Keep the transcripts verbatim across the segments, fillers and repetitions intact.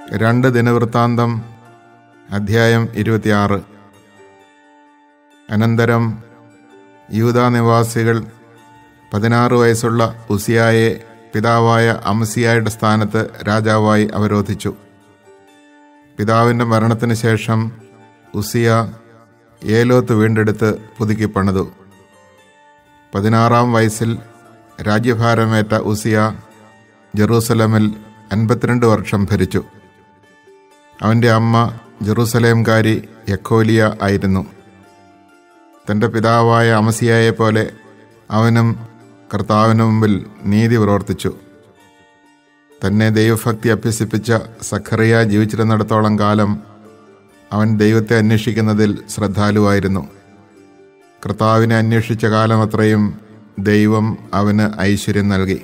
രണ്ട് ദിനവൃത്താന്തം അധ്യായം ഇരുപത്തിയാറ്. അനന്തരം യൂദാ നിവാസികൾ പതിനാറ് വയസ്സുള്ള ഉസിയായെ പിതാവായ അമസിയായുടെ സ്ഥാനത്ത് രാജാവായി അവരോധിച്ചു. പിതാവിൻ്റെ മരണത്തിന് ശേഷം ഉസിയ ഏലോത്ത് വീണ്ടെടുത്ത് പുതുക്കി പണിതു. പതിനാറാം വയസ്സിൽ രാജ്യഭാരമേറ്റ ഉസിയ ജെറൂസലമിൽ അൻപത്തിരണ്ട് വർഷം ഭരിച്ചു. അവൻ്റെ അമ്മ ജെറൂസലേംകാരി യക്കോലിയ ആയിരുന്നു. തൻ്റെ പിതാവായ അമസിയായെ പോലെ അവനും കർത്താവിന് മുമ്പിൽ നീതി പ്രവർത്തിച്ചു. തന്നെ ദൈവഭക്തി അഭ്യസിപ്പിച്ച സഖറിയ ജീവിച്ചിരുന്നിടത്തോളം കാലം അവൻ ദൈവത്തെ അന്വേഷിക്കുന്നതിൽ ശ്രദ്ധാലുവായിരുന്നു. കർത്താവിനെ അന്വേഷിച്ച കാലമത്രയും ദൈവം അവന് ഐശ്വര്യം നൽകി.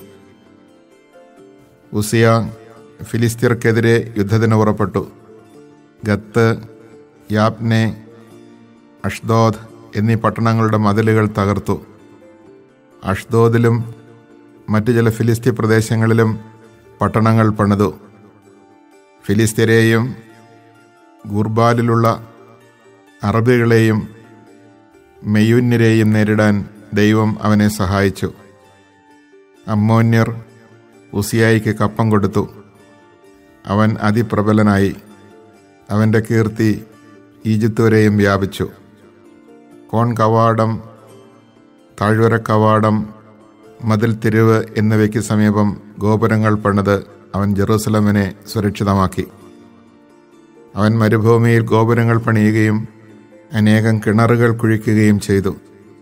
ഉസിയ ഫിലിസ്ത്യർക്കെതിരെ യുദ്ധത്തിന് പുറപ്പെട്ടു. ഗത്ത്, യാബ്നെ, അഷ്ദോദ് എന്നീ പട്ടണങ്ങളുടെ മതിലുകൾ തകർത്തു. അഷ്ദോദിലും മറ്റു ചില ഫിലിസ്ത്യ പ്രദേശങ്ങളിലും പട്ടണങ്ങൾ പണിതു. ഫിലിസ്ത്യരെയും ഗുർബാലിലുള്ള അറബികളെയും മെയൂന്യരെയും നേരിടാൻ ദൈവം അവനെ സഹായിച്ചു. അമ്മോന്യർ ഉസിയായിക്ക് കപ്പം കൊടുത്തു. അവൻ അതിപ്രബലനായി. അവൻ്റെ കീർത്തി ഈജിപ്ത് വരെയും വ്യാപിച്ചു. കോൺ കവാടം, താഴ്വര കവാടം, മതിൽ തിരിവ് എന്നിവയ്ക്ക് സമീപം ഗോപുരങ്ങൾ പണിത് അവൻ ജെറൂസലമിനെ സുരക്ഷിതമാക്കി. അവൻ മരുഭൂമിയിൽ ഗോപുരങ്ങൾ പണിയുകയും അനേകം കിണറുകൾ കുഴിക്കുകയും ചെയ്തു.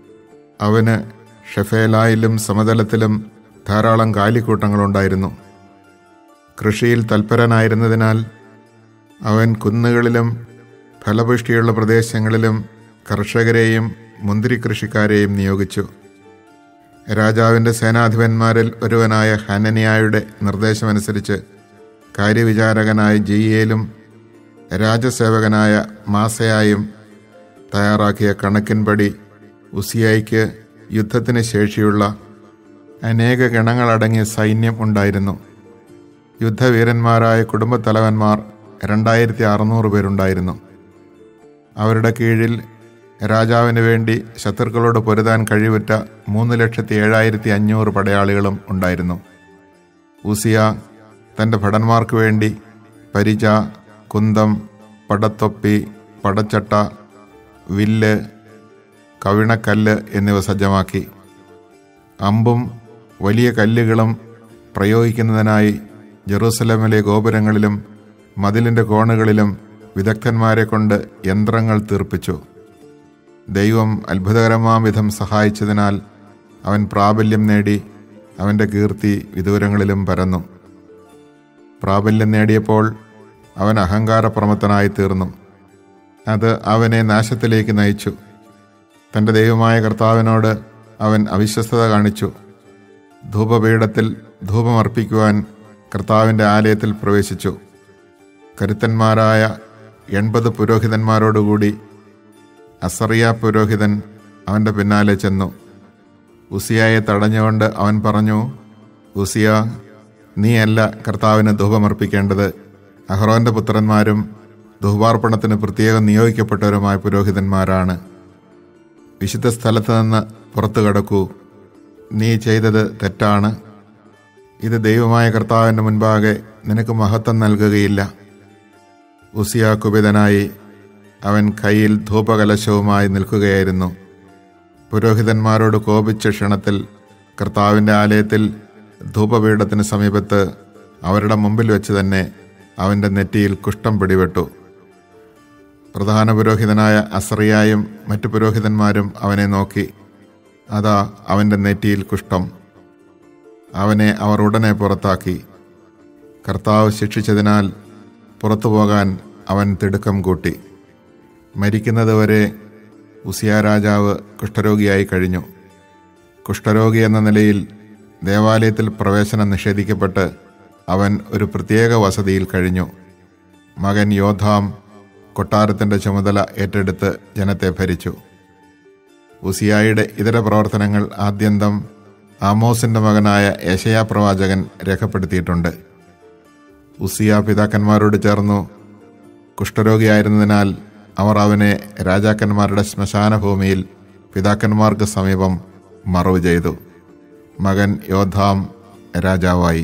അവന് ഷെഫേലായിലും സമതലത്തിലും ധാരാളം കാലിക്കൂട്ടങ്ങളുണ്ടായിരുന്നു. കൃഷിയിൽ തൽപരനായിരുന്നതിനാൽ അവൻ കുന്നുകളിലും ഫലപുഷ്ടിയുള്ള പ്രദേശങ്ങളിലും കർഷകരെയും മുന്തിരി കൃഷിക്കാരെയും നിയോഗിച്ചു. രാജാവിൻ്റെ സേനാധിപന്മാരിൽ ഒരുവനായ ഹനനിയായുടെ നിർദ്ദേശമനുസരിച്ച് കാര്യവിചാരകനായ ജീയേലും രാജസേവകനായ മാസയായും തയ്യാറാക്കിയ കണക്കിൻപടി ഉസിയായിക്ക് യുദ്ധത്തിന് ശേഷിയുള്ള അനേക ഗണങ്ങളടങ്ങിയ സൈന്യം ഉണ്ടായിരുന്നു. യുദ്ധവീരന്മാരായ കുടുംബത്തലവന്മാർ രണ്ടായിരത്തി അറുന്നൂറ് പേരുണ്ടായിരുന്നു. അവരുടെ കീഴിൽ രാജാവിന് വേണ്ടി ശത്രുക്കളോട് പൊരുതാൻ കഴിവുറ്റ മൂന്ന് ലക്ഷത്തി ഏഴായിരത്തി അഞ്ഞൂറ് പടയാളികളും ഉണ്ടായിരുന്നു. ഉസിയ തൻ്റെ ഭടന്മാർക്ക് വേണ്ടി പരിച, കുന്തം, പടത്തൊപ്പി, പടച്ചട്ട, വില്ല്, കവിണക്കല്ല് എന്നിവ സജ്ജമാക്കി. അമ്പും വലിയ കല്ലുകളും പ്രയോഗിക്കുന്നതിനായി ജെറൂസലേമിലെ ഗോപുരങ്ങളിലും മതിലിൻ്റെ കോണുകളിലും വിദഗ്ധന്മാരെ കൊണ്ട് യന്ത്രങ്ങൾ തീർപ്പിച്ചു. ദൈവം അത്ഭുതകരമാം വിധം സഹായിച്ചതിനാൽ അവൻ പ്രാബല്യം നേടി. അവൻ്റെ കീർത്തി വിദൂരങ്ങളിലും പരന്നു. പ്രാബല്യം നേടിയപ്പോൾ അവൻ അഹങ്കാരപ്രമത്തനായി തീർന്നു. അത് അവനെ നാശത്തിലേക്ക് നയിച്ചു. തൻ്റെ ദൈവമായ കർത്താവിനോട് അവൻ അവിശ്വസ്തത കാണിച്ചു. ധൂപപീഠത്തിൽ ധൂപമർപ്പിക്കുവാൻ കർത്താവിൻ്റെ ആലയത്തിൽ പ്രവേശിച്ചു. കരുത്തന്മാരായ എൺപത് പുരോഹിതന്മാരോടുകൂടി അസറിയ പുരോഹിതൻ അവൻ്റെ പിന്നാലെ ചെന്നു. ഉസിയായെ തടഞ്ഞുകൊണ്ട് അവൻ പറഞ്ഞു, ഉസിയ, നീയല്ല കർത്താവിന് ധൂപമർപ്പിക്കേണ്ടത്. അഹ്റോൻ്റെ പുത്രന്മാരും ധൂപാർപ്പണത്തിന് പ്രത്യേകം നിയോഗിക്കപ്പെട്ടവരുമായ പുരോഹിതന്മാരാണ്. വിശുദ്ധ സ്ഥലത്ത് നിന്ന് പുറത്തു കടക്കൂ. നീ ചെയ്തത് തെറ്റാണ്. ഇത് ദൈവമായ കർത്താവിൻ്റെ മുൻപാകെ നിനക്ക് മഹത്വം നൽകുകയില്ല. ഉസിയ കുപിതനായി. അവൻ കയ്യിൽ ധൂപകലശവുമായി നിൽക്കുകയായിരുന്നു. പുരോഹിതന്മാരോട് കോപിച്ച ക്ഷണത്തിൽ കർത്താവിൻ്റെ ആലയത്തിൽ ധൂപപീഠത്തിന് സമീപത്ത് അവരുടെ മുമ്പിൽ വെച്ച് തന്നെ അവൻ്റെ നെറ്റിയിൽ കുഷ്ഠം പിടിപെട്ടു. പ്രധാന പുരോഹിതനായ അസറിയായും മറ്റു പുരോഹിതന്മാരും അവനെ നോക്കി. അതാ അവൻ്റെ നെറ്റിയിൽ കുഷ്ഠം. അവനെ അവർ ഉടനെ പുറത്താക്കി. കർത്താവ് ശിക്ഷിച്ചതിനാൽ പുറത്തു പോകാൻ അവൻ തിടുക്കം കൂട്ടി. മരിക്കുന്നതുവരെ ഉസിയ രാജാവ് കുഷ്ഠരോഗിയായി കഴിഞ്ഞു. കുഷ്ഠരോഗി എന്ന നിലയിൽ ദേവാലയത്തിൽ പ്രവേശനം നിഷേധിക്കപ്പെട്ട് അവൻ ഒരു പ്രത്യേക വസതിയിൽ കഴിഞ്ഞു. മകൻ യോഥാം കൊട്ടാരത്തിൻ്റെ ചുമതല ഏറ്റെടുത്ത് ജനത്തെ ഭരിച്ചു. ഉസിയായുടെ ഇതര പ്രവർത്തനങ്ങൾ ആദ്യന്തം ആമോസിൻ്റെ മകനായ യെശയ്യാ പ്രവാചകൻ രേഖപ്പെടുത്തിയിട്ടുണ്ട്. ഉസിയ പിതാക്കന്മാരോട് ചേർന്നു. കുഷ്ഠരോഗിയായിരുന്നതിനാൽ അവർ അവനെ രാജാക്കന്മാരുടെ ശ്മശാനഭൂമിയിൽ പിതാക്കന്മാർക്ക് സമീപം മറവ് ചെയ്തു. മകൻ യോഥാം രാജാവായി.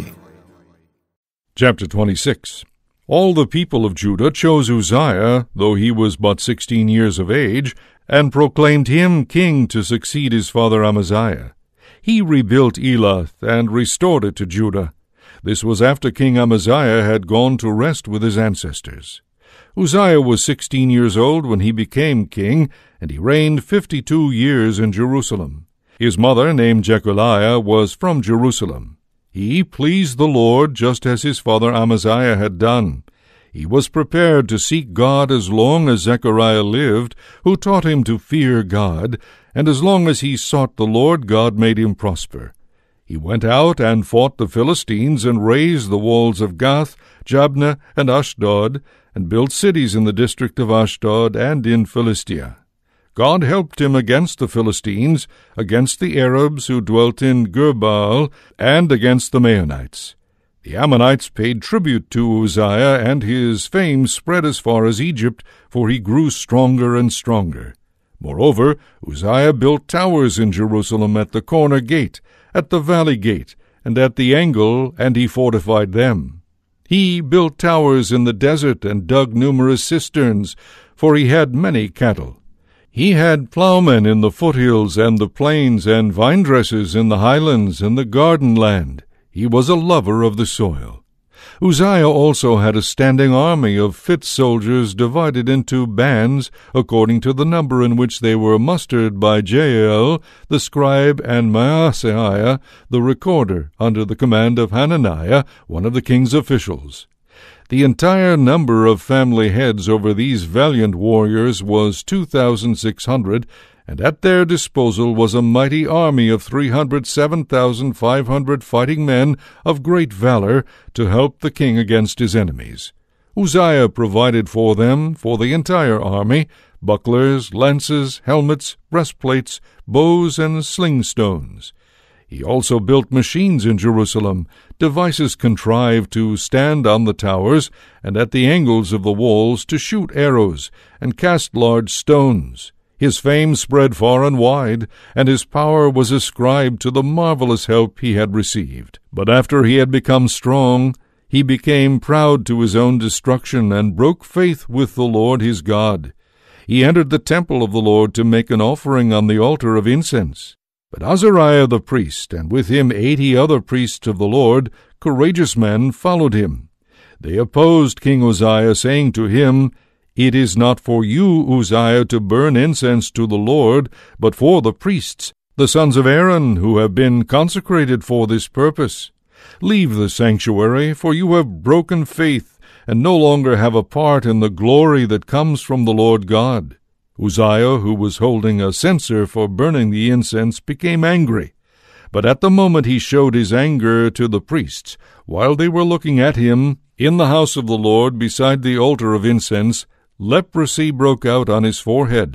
Chapter twenty-six. All the people of Judah chose Uzziah, though he was but sixteen years of age, and proclaimed him king to succeed his father Amaziah. He rebuilt Elath and restored it to Judah. This was after King Amaziah had gone to rest with his ancestors. Uzziah was sixteen years old when he became king, and he reigned fifty-two years in Jerusalem. His mother, named Jechaliah, was from Jerusalem. He pleased the Lord just as his father Amaziah had done. He was prepared to seek God as long as Zechariah lived, who taught him to fear God, and as long as he sought the Lord, God made him prosper. He went out and fought the Philistines and razed the walls of Gath, Jabneh, and Ashdod, and built cities in the district of Ashdod and in Philistia. God helped him against the Philistines, against the Arabs who dwelt in Gurbaal, and against the Maonites. The Ammonites paid tribute to Uzziah, and his fame spread as far as Egypt, for he grew stronger and stronger. Moreover, Uzziah built towers in Jerusalem at the corner gate, at the valley gate, and at the angle, and he fortified them. He built towers in the desert and dug numerous cisterns, for he had many cattle. He had plowmen in the foothills and the plains, and vine-dressers in the highlands and the garden land. He was a lover of the soil. Uzziah also had a standing army of fit soldiers divided into bands, according to the number in which they were mustered by Jael, the scribe, and Maaseiah, the recorder, under the command of Hananiah, one of the king's officials. The entire number of family heads over these valiant warriors was two thousand six hundred, and at their disposal was a mighty army of three hundred seven thousand five hundred fighting men of great valor to help the king against his enemies. Uzziah provided for them, for the entire army, bucklers, lances, helmets, breastplates, bows, and sling-stones. He also built machines in Jerusalem, devices contrived to stand on the towers and at the angles of the walls to shoot arrows and cast large stones. His fame spread far and wide, and his power was ascribed to the marvelous help he had received. But after he had become strong, he became proud to his own destruction and broke faith with the Lord his God. He entered the temple of the Lord to make an offering on the altar of incense. But Azariah the priest, and with him eighty other priests of the Lord, courageous men, followed him. They opposed King Uzziah, saying to him, "It is not for you, Uzziah, to burn incense to the Lord, but for the priests, the sons of Aaron, who have been consecrated for this purpose. Leave the sanctuary, for you have broken faith, and no longer have a part in the glory that comes from the Lord God." Uzziah, who was holding a censer for burning the incense, became angry. But at the moment he showed his anger to the priests, while they were looking at him, in the house of the Lord beside the altar of incense, leprosy broke out on his forehead.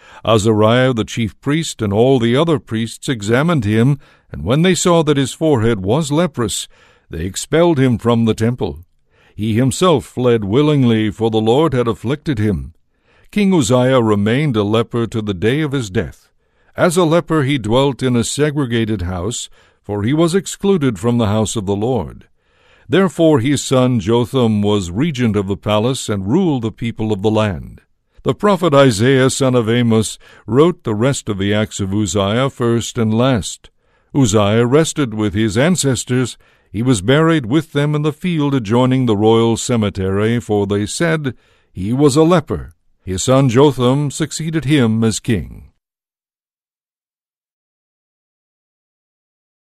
Azariah the chief priest and all the other priests examined him, and when they saw that his forehead was leprous, they expelled him from the temple. He himself fled willingly, for the Lord had afflicted him. King Uzziah remained a leper to the day of his death. As a leper he dwelt in a segregated house, for he was excluded from the house of the Lord. Therefore his son Jotham was regent of the palace and ruled the people of the land. The prophet Isaiah son of Amos wrote the rest of the acts of Uzziah first and last. Uzziah rested with his ancestors. He was buried with them in the field adjoining the royal cemetery, for they said he was a leper. His son Jotham succeeded him as king.